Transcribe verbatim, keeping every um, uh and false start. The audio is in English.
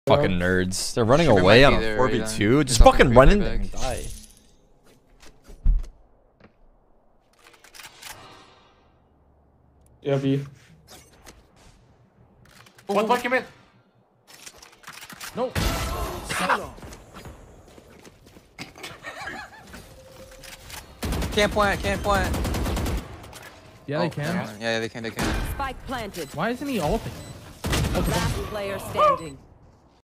Fucking nerds. They're running Sugar away might on be a there four v already two. then. Just There's fucking nothing run for in you there and back. die. Yeah, B. One point came in. No. Can't plant, can't plant. Yeah, Oh, they can. Yeah, yeah, they can, they can. Spike planted. Why isn't he ulting? Last player standing.